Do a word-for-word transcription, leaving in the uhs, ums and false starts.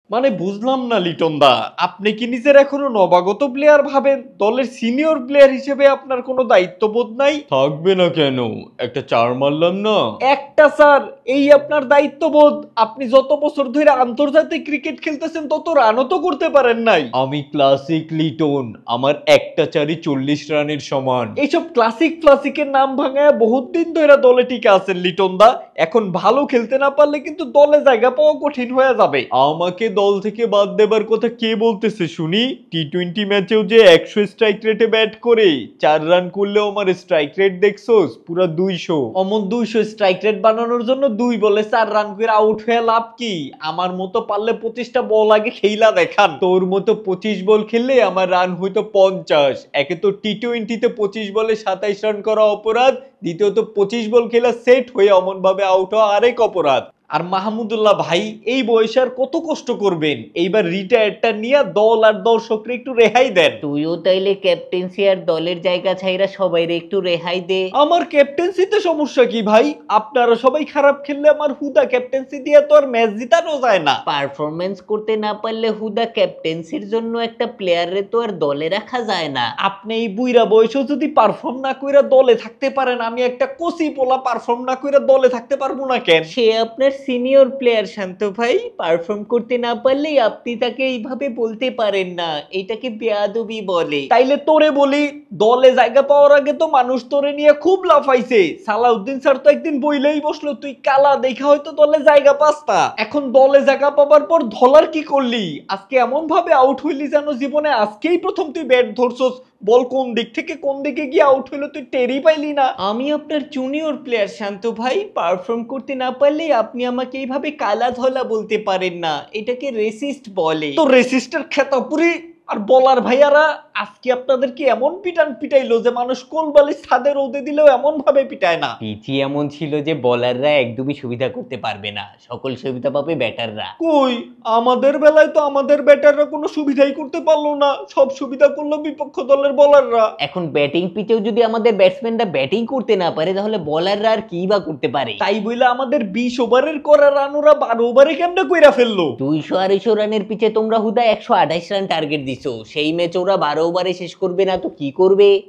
মানে বুঝলাম না লিটন দা, আপনি কি নিজের এখনো নবাগত প্লেয়ার ভাবেন? দলের সিনিয়র প্লেয়ার হিসেবে আপনার কোনো দায়িত্ববোধ নাই? থাকবে না কেন, একটা চার মারলাম না। একটা স্যার, এই আপনার দায়িত্ববোধ? আপনি যত বছর ধরে আন্তর্জাতিক ক্রিকেট খেলতেছেন তত রানও তো করতে পারেন নাই। আমি ক্লাসিক লিটন, আমার একটা চারি চল্লিশ রানের সমান। এইসব ক্লাসিক ক্লাসিকের নাম ভাঙায় বহুত দিন ধরে দলে টিকে আছেন লিটন দা। এখন ভালো খেলতে না পারলে কিন্তু দলে জায়গা পাওয়া কঠিন হয়ে যাবে। আমাকে দল থেকে বাদ দেবার কথা কে বলতেছে শুনি? টি টোয়েন্টি ম্যাচেও যে একশো স্ট্রাইক রেটে ব্যাট করে চার রান করলেও আমার স্ট্রাইক রেট দেখছোস পুরো দুইশো। অমন দুইশো স্ট্রাইক রেট বানানোর জন্য দুই বলে চার রান করে আউট হয়ে লাভ কি? আমার মতো পারলে পঁচিশটা বল আগে খেলা দেখান। তোর মতো পঁচিশ বল খেললে আমার রান হইতো পঞ্চাশ। একে তো টি টোয়েন্টিতে পঁচিশ বলে সাতাইশ রান করা অপরাধ, দ্বিতীয়ত পঁচিশ বল খেলা সেট হয়ে অমন ভাবে আউট হওয়া আরেক অপরাধ। আর মাহমুদুল্লাহ ভাই এই বয়সে আর কত কষ্ট করবেন? এইবার রিটায়ারটা নিয়ে দল আর দর্শকরা একটু রেহাই দেন। তুইও তাইলে ক্যাপ্টেন্সি আর দলের জায়গা ছাইরা সবাইরে একটু রেহাই দে। আমার ক্যাপ্টেন্সিতে সমস্যা কি ভাই? আপনারা সবাই খারাপ খেললে আমার হুদা ক্যাপ্টেন্সি দিয়ে তো আর ম্যাচ জিতানো যায় না। পারফরমেন্স করতে না পারলে হুদা ক্যাপ্টেন্সির জন্য একটা প্লেয়ারে তো আর দলে রাখা যায় না। আপনি এই বুইরা বয়সেও যদি পারফর্ম না কইরা দলে থাকতে পারেন, আমি একটা কচি পোলা পারফর্ম না কইরা দলে থাকতে পারবো না কেন? সে আপনার সিনিয়র প্লেয়ার শান্ত ভাই, পারফর্ম করতে না পারলেই আপনি তাকে এইভাবে বলতে পারেন না, এটাকে বেয়াদবি বলে। তাইলে তোরে বলি, দলে জায়গা পাওয়ার আগে তো মানুষ তোরে নিয়ে খুব লাফাইছে। সালাউদ্দিন স্যার তো একদিন বইলেই বসলো তুই কালা দেখা হয়তো দলে জায়গা পাস্তা। এখন দলে জায়গা পাবার পর ধলার কি করলি? আজকে এমন ভাবে আউট হইলি যেন জীবনে আজকেই প্রথম তুই ব্যাট ধরছস। বল কোন দিক থেকে কোন দিকে গিয়ে আউট হইলো তুই টেরই পাইলি না। আমি আপনার জুনিয়র প্লেয়ার শান্ত ভাই, পারফর্ম করতে না পারলে আপনি আমাকে এইভাবে কালা ধলা বলতে পারেন না, এটাকে রেসিস্ট বলে। তো রেসিস্টের খেতাপুরি আর বলার ভাইয়ারা আজকে আপনাদেরকে এমন পিটান পিটাইলো যে মানুষ কোলবালিশ ছাদে রোদে দিলেও এমন ভাবে পিটায় না। পিচি এমন ছিল যে বলাররা একদমই সুবিধা করতে পারবে না, সকল সুবিধা পাবে ব্যাটাররা। কই, আমাদের বেলায় তো আমাদের ব্যাটাররা কোনো সুবিধাই করতে পারলো না, সব সুবিধা করলো বিপক্ষ দলের বলাররা। এখন ব্যাটিং পিচেও যদি আমাদের ব্যাটসম্যানরা ব্যাটিং করতে না পারে তাহলে বলাররা আর কি বা করতে পারে? তাই বইলা আমাদের বিশ ওভারের করা রান ওরা বারো ওভারে কেমনে কইরা ফেললো? দুইশো আড়াইশো রানের পিচে তোমরা হুদা একশো আঠাইশ রান টার্গেট দিছো, সেই ম্যাচ ওরা বারো ওভারে শেষ করবে না তো কি করবে?